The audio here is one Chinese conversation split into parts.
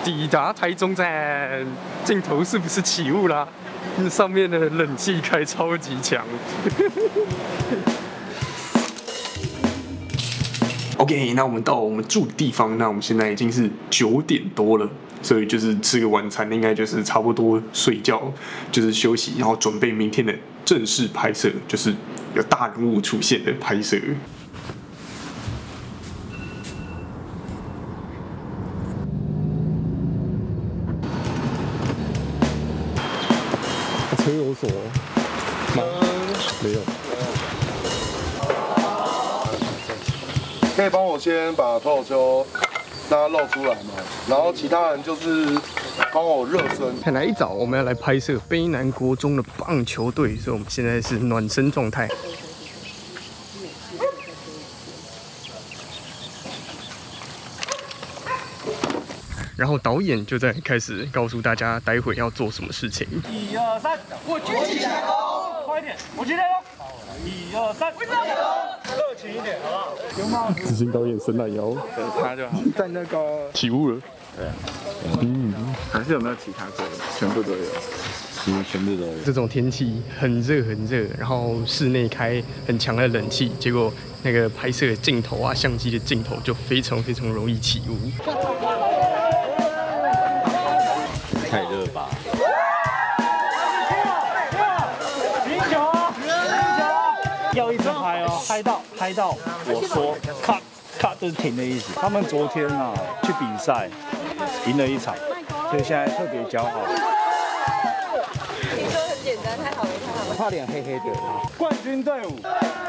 抵达台中站，镜头是不是起雾啦？上面的冷气开超级强。OK， 那我们到我们住的地方，那我们现在已经是9点多了，所以就是吃个晚餐，应该就是差不多睡觉，就是休息，然后准备明天的正式拍摄，就是有大人物出现的拍摄。车有锁吗？没有。 可以帮我先把脱口秀让它露出来嘛，然后其他人就是帮我热身。 看来一早我们要来拍摄卑南国中的棒球队，所以我们现在是暖身状态。然后导演就在开始告诉大家待会要做什么事情。 1、2、3，我举起来哦，快一点，我举起来哦。1、2、3，热情一点，好不好？有吗？ 执行导演伸懒腰， 对他就好。在那个起雾了。 对，还是有没有其他歌？全部都有。全部都有。 这种天气很热很热，然后室内开很强的冷气，结果那个拍摄的镜头啊，相机的镜头就非常容易起雾。 太热吧？要一直拍哦，拍到我说 cut 就是停的意思。他们昨天啊去比赛，赢了1场，所以现在特别骄傲。 听说很简单，太好了。 他脸黑黑的。冠军队伍。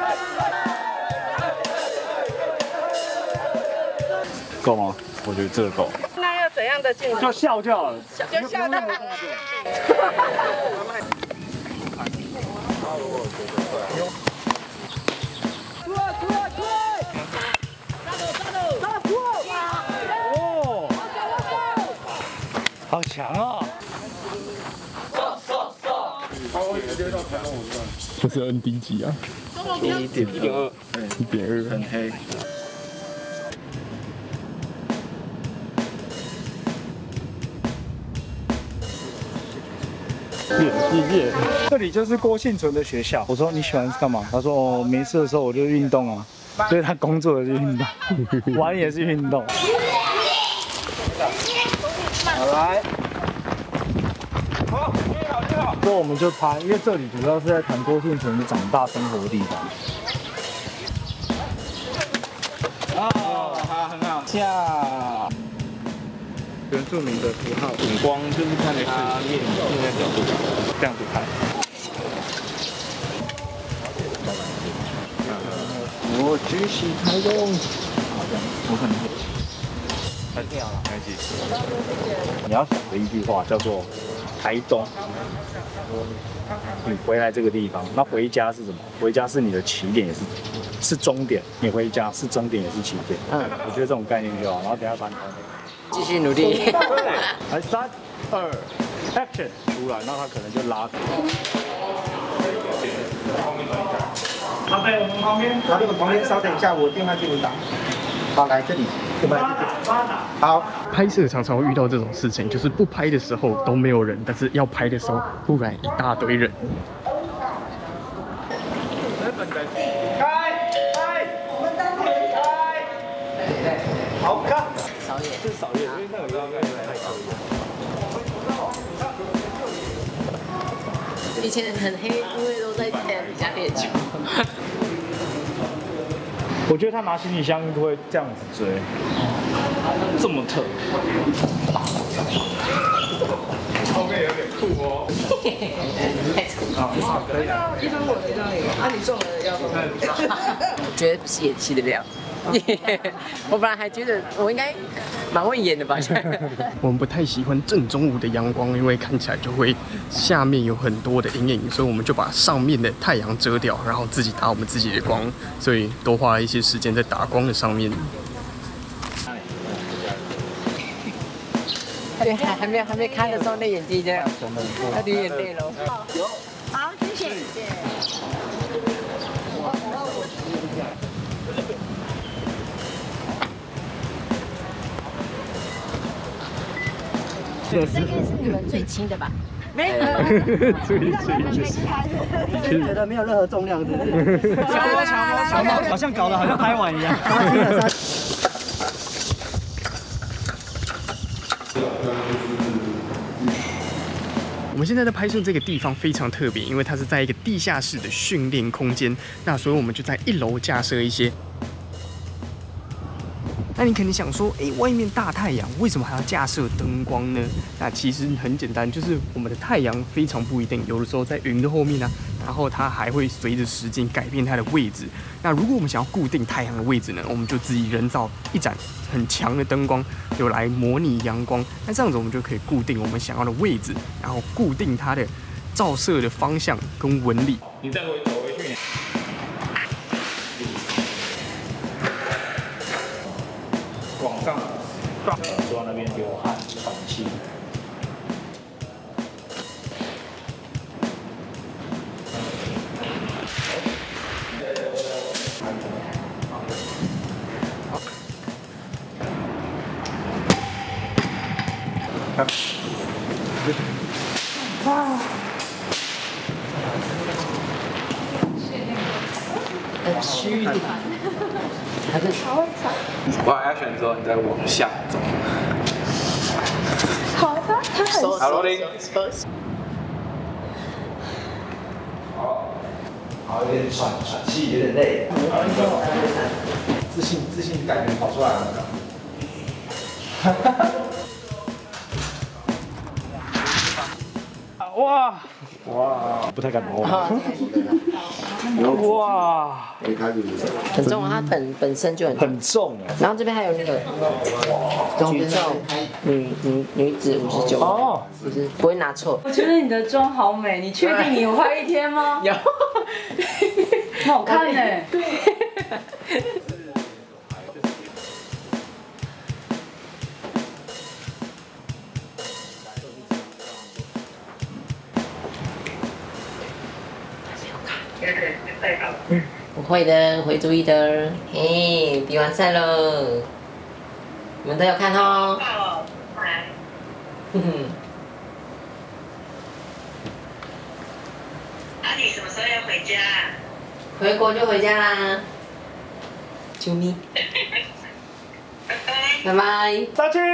够吗？我觉得这个够。 那要怎样的镜头？ 就笑就好了。 就笑到。 好强啊！ 这是 ND 几啊 1.2， 1.2， 很黑。这里就是郭幸存的学校。我说你喜欢干嘛？他说哦，没事的时候我就运动啊。所以他工作的是运动，玩也是运动。好来，好，接好。所以我们就拍，因为这里主要是在谈郭幸存长大生活的地方。哦，好，很好。下。原住民的符号，景光就是看的是面的角度，这样子拍。我举起台中，我可能会很跳了，开始。你要想的一句话叫做“台东”，你回来这个地方，那回家是什么？回家是你的起点，也是终点。你回家是终点，也是起点。我觉得这种概念就好。然后等下把你继续努力。 来3、2 ，Action！ 出来，那他可能就拉。他在我们旁边， 然后你们旁边稍等一下，我电话给你打。好，来这里，对吧？好。 拍摄常常会遇到这种事情，就是不拍的时候都没有人，但是要拍的时候忽然一大堆人。 好看。扫野，是扫野，因为那个要太高。 以前很黑，因为都在太阳底下练球。 我觉得他拿行李箱都会这样子追，这么特。后面有点酷哦。啊，可以啊。 1分我知道你，啊，你中了要多少？我觉得不是演戏的料。我本来还觉得我应该蛮会演的吧。 我们不太喜欢正中午的阳光，因为看起来就会下面有很多的阴影，所以我们就把上面的太阳遮掉，然后自己打我们自己的光，所以多花了一些时间在打光的上面。 对，还没看的时候，那眼睛这样，他流眼泪了。好，谢谢。 这个是你们最轻的吧？没有， 最近觉得没有任何重量，真的。 小猫好像搞得好像拍完一样。 我们现在在拍摄这个地方非常特别，因为它是在一个地下室的训练空间，那所以我们就在1楼架设一些。那你肯定想说，外面大太阳，为什么还要架设灯光呢？那其实很简单，就是我们的太阳非常不一定，有的时候在云的后面啊，然后它还会随着时间改变它的位置。那如果我们想要固定太阳的位置呢，我们就自己人造一盏很强的灯光，就来模拟阳光。那这样子我们就可以固定我们想要的位置，然后固定它的照射的方向跟纹理。 你再走回去。往上，坐在那边流汗喘气。 很虚的。 我要 action 之后，你再往下走。 好的，他很。 好，rolling。 好，有点喘气，有点累。自信感觉跑出来了。 哇，不太敢摸。哇， 很重啊，它本身就很重哎。 然后这边还有那个举重女子59哦，就是不会拿错。 我觉得你的妆好美，你确定你有拍1天吗？ 有， 很好看呢。对。 我会的，会注意的。嘿，比完赛喽，你们都有看哦。 那你什么时候要回家？ 回国就回家啦。啾咪。拜拜。 杀青。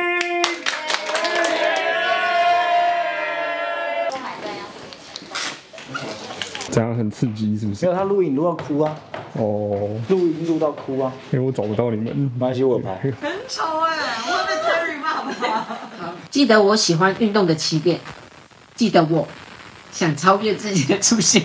这样很刺激，是不是？ 没有，他录影录到哭啊。 哦， 录影录到哭啊。 因为我找不到你们， 没关系，我有拍。 很丑哎，我被 Terry 骂吧。 记得我喜欢运动的起点，记得我想超越自己的初心。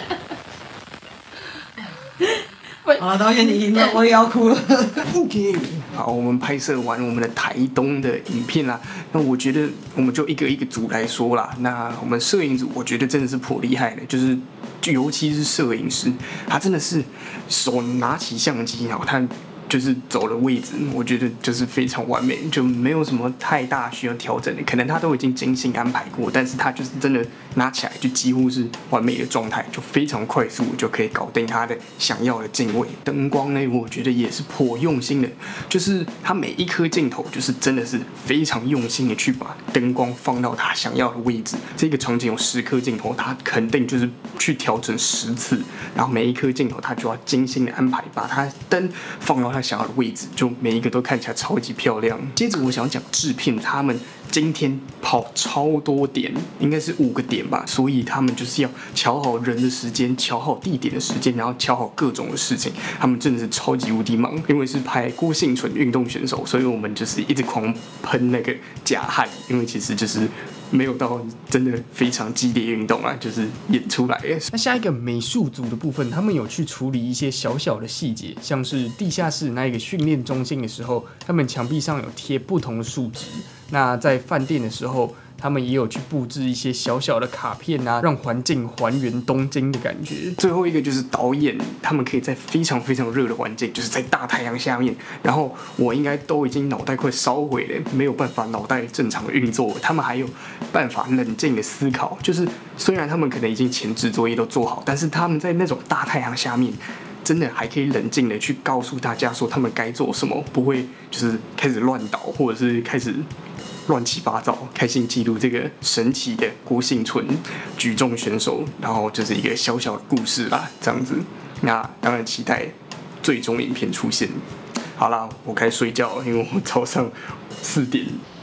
好了，导演你赢了，我也要哭了。 好，我们拍摄完我们的台东的影片啦，那我觉得我们就一个一个组来说啦。那我们摄影组，我觉得真的是颇厉害的，就是尤其是摄影师，他真的是手拿起相机，然后他就是走的位置，我觉得就是非常完美，就没有什么太大需要调整的。可能他都已经精心安排过，但是他就是真的拿起来就几乎是完美的状态，就非常快速就可以搞定他的想要的镜位。灯光呢，我觉得也是颇用心的，就是他每一颗镜头就是真的是非常用心的去把灯光放到他想要的位置。这个场景有10颗镜头，他肯定就是去调整10次，然后每一颗镜头他就要精心的安排，把他灯放到他想要的位置，就每一个都看起来超级漂亮。接着我想讲制片，他们今天跑超多点，应该是5个点吧，所以他们就是要瞧好人的时间，瞧好地点的时间，然后瞧好各种的事情。他们真的是超级无敌忙，因为是拍郭婞淳运动选手，所以我们就是一直狂喷那个假汗，因为其实就是没有到真的非常激烈运动啊，就是演出来。那下一个美术组的部分，他们有去处理一些小小的细节，像是地下室那一个训练中心的时候，他们墙壁上有贴不同的数值。那在饭店的时候，他们也有去布置一些小小的卡片啊，让环境还原东京的感觉。最后一个就是导演，他们可以在非常非常热的环境，就是在大太阳下面，然后我应该都已经脑袋快烧毁了，没有办法脑袋正常的运作，他们还有办法冷静的思考。就是虽然他们可能已经前置作业都做好，但是他们在那种大太阳下面，真的还可以冷静的去告诉大家说他们该做什么，不会就是开始乱倒，或者是开始乱七八糟，开心记录这个神奇的郭婞淳举重选手，然后就是一个小小的故事啦，这样子。那当然期待最终影片出现。好啦，我该睡觉了，因为我早上4点